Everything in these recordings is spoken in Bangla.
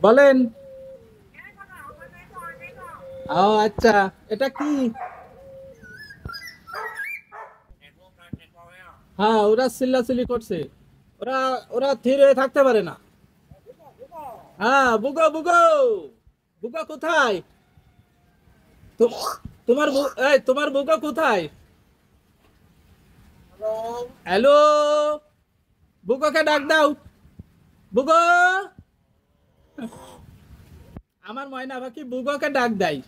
বলেন। ও আচ্ছা, এটা কি? হ্যাঁ, ওরা চিল্লাচিল্লি করছে। ওরা ওরা ধীর হয়ে থাকতে পারে না। হ্যাঁ, বুগো বুগো, বুগো কোথায়? তোমার এই তোমার বুগো কোথায়? হ্যালো, বুগোকে ডাক দাও। বুগো, আমার ময়না পাখি বুগোকে ডাক দেয়।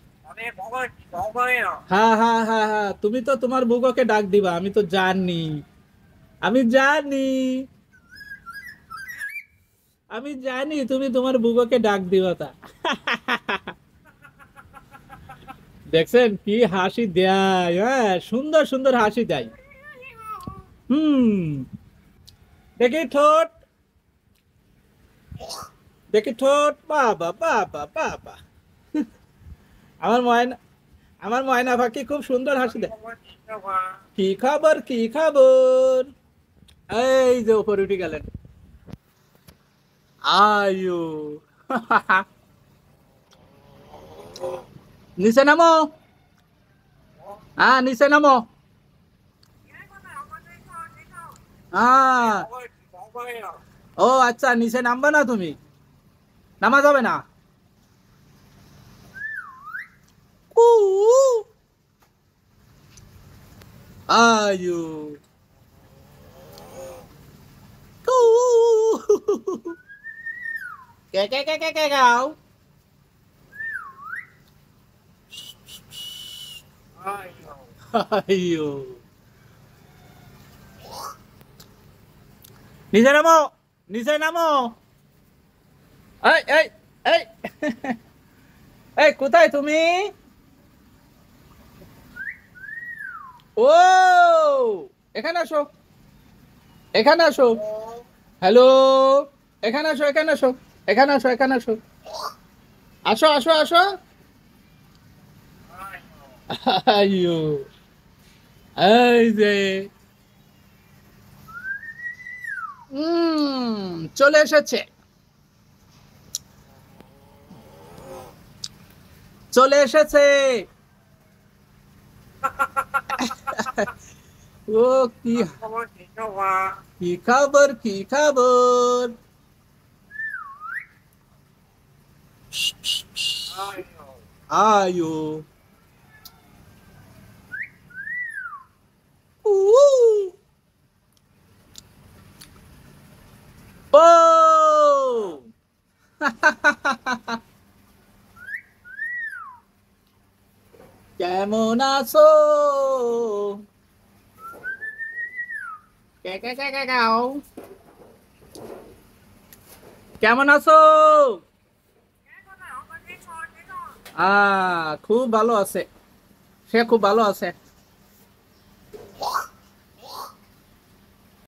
হ্যাঁ হ্যাঁ হ্যাঁ হ্যাঁ, তুমি তো তোমার বুগোকে ডাক দিবা, আমি তো জানি। আমি জানি, আমি জানি তুমি তোমার বুগোকে ডাক দিবা তা। দেখছেন কি হাসি দেয়, হ্যাঁ সুন্দর সুন্দর হাসি দেয়। হুম, দেখি ঠোঁট, দেখি ঠোঁট, বাবা বাবা বাবা। আমার ময়না, আমার ময়না পাখি খুব সুন্দর হাসি দেয়। কি খবর, কি খবর? এই যে উপরে উঠে গেলেন। আয়ু। নিচে নামো। হ্যাঁ নিচে নামো। হ্যাঁ। ও আচ্ছা, নিচে নামবে না তুমি? নামা যাবে না? উ, আয়ু। উ, কে কে কে কে কে গাও। আয়ু। নিচে নামো, নিচে নামো। এই এই এই, এই কোথায় তুমি? ও, এখানে আসো, এখানে আসো। হ্যালো, এখানে আসো, এখানে আসো, এখানে আসো, এখানে আসো। আসো আসো আসো। আইয়ো, এই যে, চলে এসেছে, চলে এসেছে। ও কি, কি খবর, কি খবর? আয়ো। উ, ও। কেমন আছো? কে কে কে কে গাও। কেমন আছো? খুব ভালো আছে, সে খুব ভালো আছে।